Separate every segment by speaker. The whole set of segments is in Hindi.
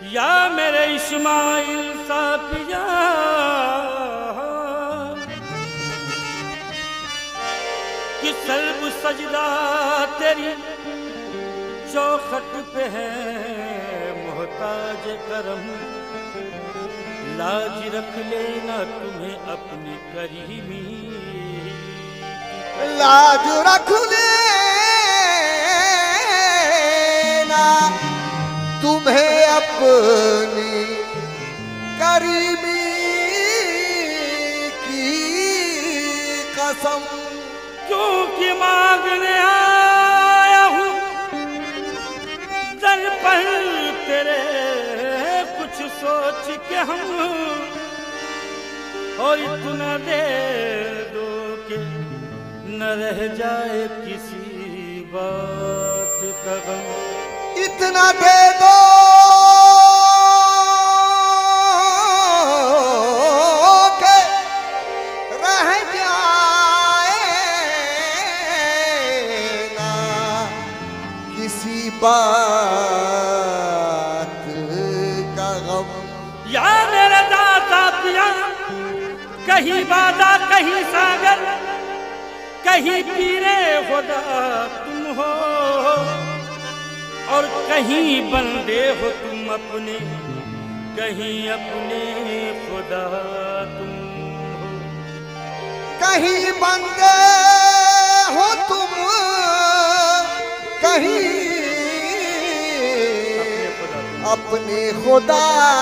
Speaker 1: या मेरे इस्माइल सा पिया, कि सर्व सजदा तेरी चौखट पे है मोहताज करम। लाज रख लेना तुम्हें अपनी करीमी,
Speaker 2: लाज रख लेना तुम्हें अपनी करीमी की कसम।
Speaker 1: क्योंकि मांगने आया हूँ दर पर तेरे, कुछ सोच के हम और इतना दे दो के न रह जाए किसी बात का गम।
Speaker 2: इतना दे दो के रह जाए ना किसी बात का गम।
Speaker 1: या मेरा दाता पिया, कहीं बादा कहीं सागर, कहीं पीरे खुदा तुम हो और कहीं बंदे हो तुम अपने, कहीं अपने खुदा तुम हो।
Speaker 2: कहीं बंदे हो तुम, कहीं अपने खुदा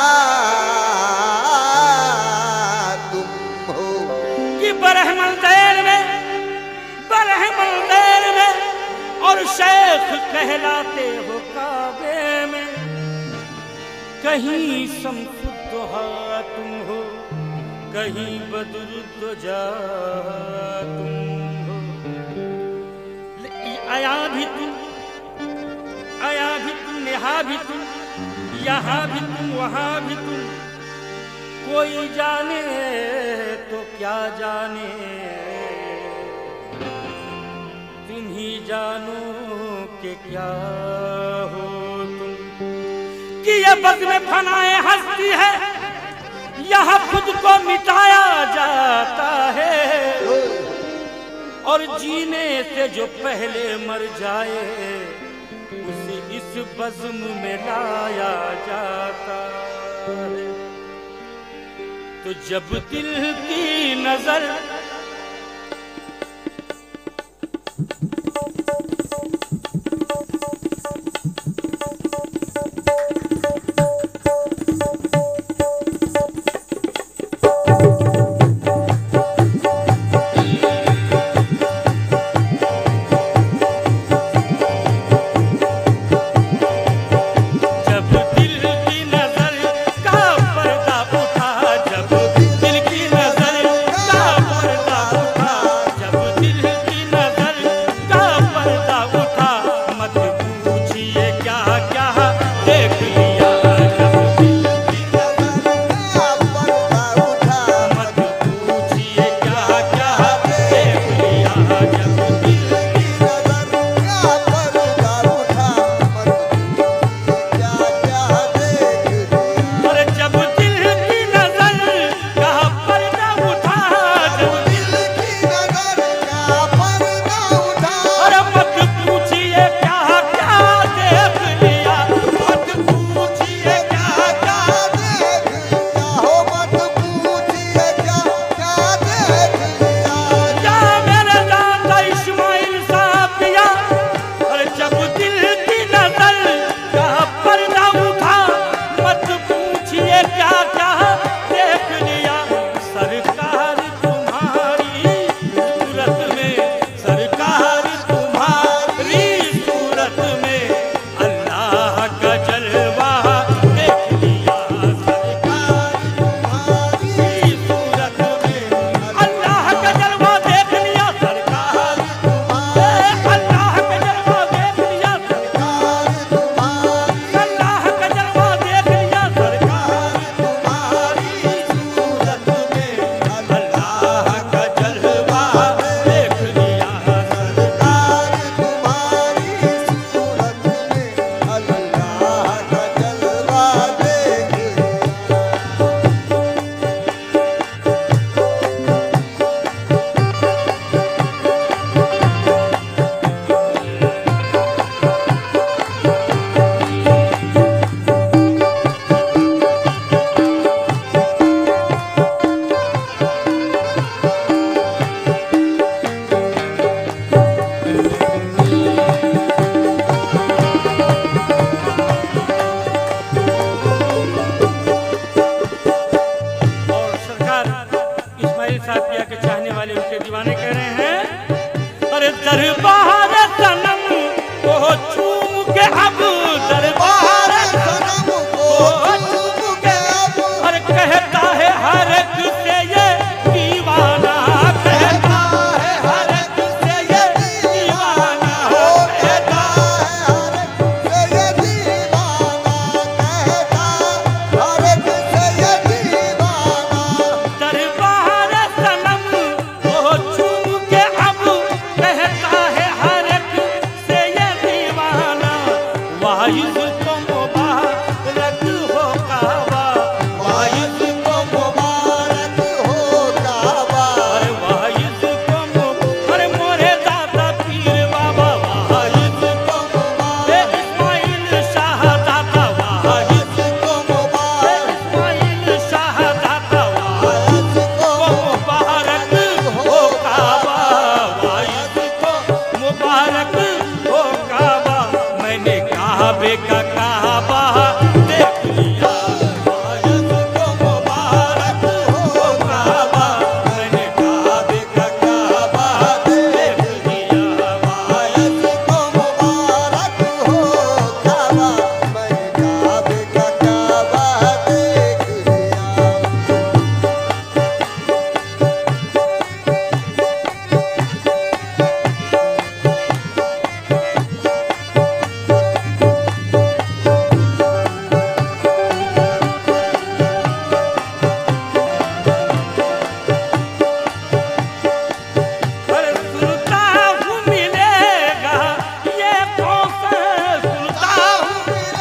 Speaker 2: तुम हो।
Speaker 1: कि बरहमल दैर में, बरहमल दैर में और शेख कहलाते हो काबे में, कहीं शम्सुद्दोहा तुम हो, कहीं बदरुद्दोजा तुम हो। आया भी तुम, आया भी तुम, यहाँ भी तुम, यहाँ भी तुम, वहाँ भी तुम। कोई जाने तो क्या जाने, तुम ही जानो कि क्या हो तुम। कि ये बज़्म में फनाए हस्ती है, यहाँ खुद को मिटाया जाता है और जीने से जो पहले मर जाए उसे इस बज़्म में लाया जाता है। तो जब दिल की नजर वाइज को मुबारक हो काबा, वाइज को
Speaker 2: मुबारक हो काबा,
Speaker 1: अरे वाइज को अरे मोरे दादा पीर बाबा, वाइज को मुबारक इस्माइल शाह दादा, वाइज को मुबारक इस्माइल शाह दादा, वाइज को मुबारक हो काबा, वाइज को मुबारक हो काबा। मैंने काबे का काबा देख लिया, वाइज को मुबारक हो काबा, मैंने काबे का काबा देख लिया, वाइज
Speaker 2: को मुबारक हो काबा, मैं काबे का काबा देख लिया।
Speaker 1: अरे सुनता हूँ मिलेगा ये कौशल, सुनता हूँ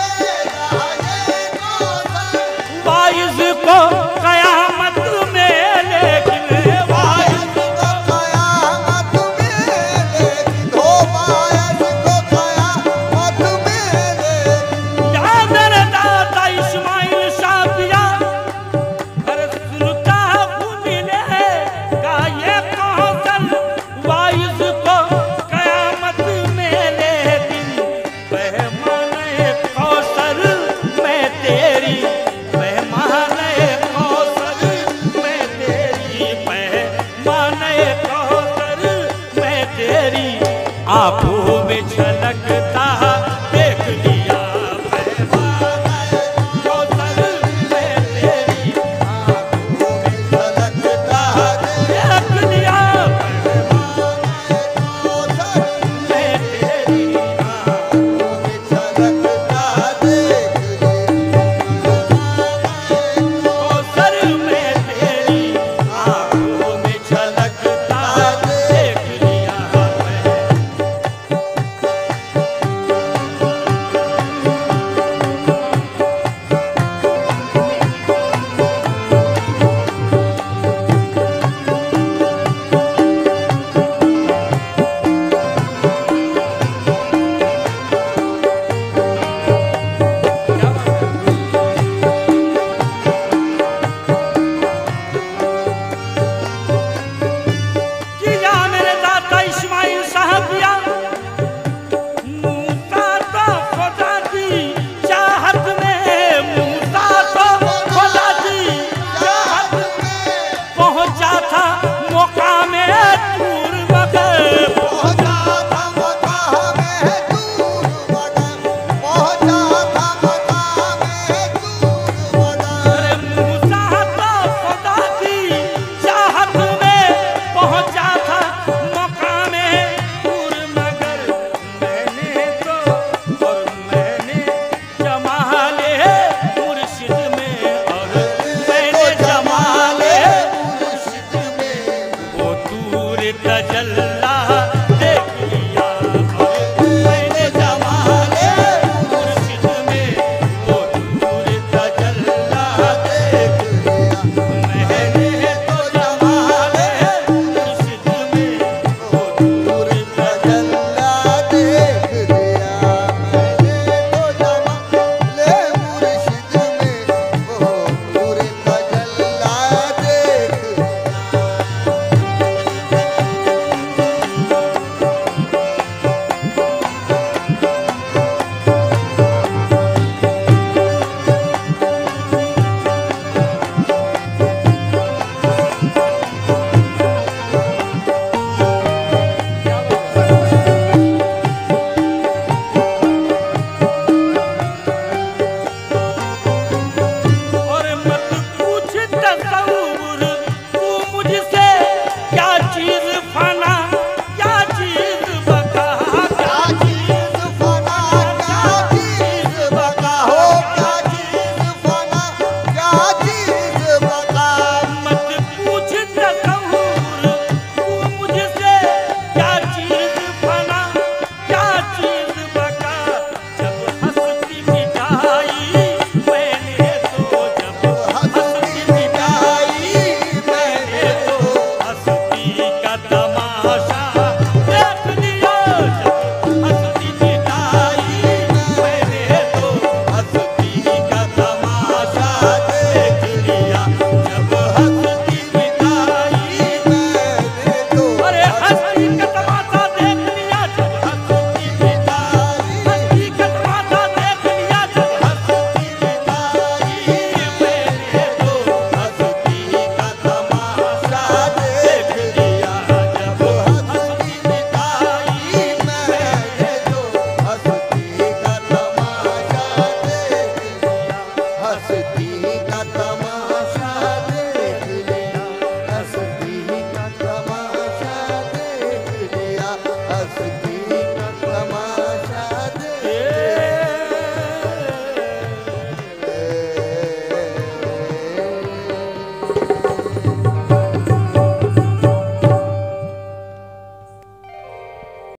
Speaker 1: वाइज को कयामत में, लेकिन वाइज को
Speaker 2: कयामत में लेकिन हो वाइज को कयामत में लेकिन
Speaker 1: या मेरे दादा इस्माइल शाह पिया, अरे सुनता हूँ मिलेगा ये कौशल वाइज को कयामत में, लेकिन पैमाने कौशल में तेरी, पैमाने कौशल में तेरी, पैमाने कौशल में तेरी आंखों में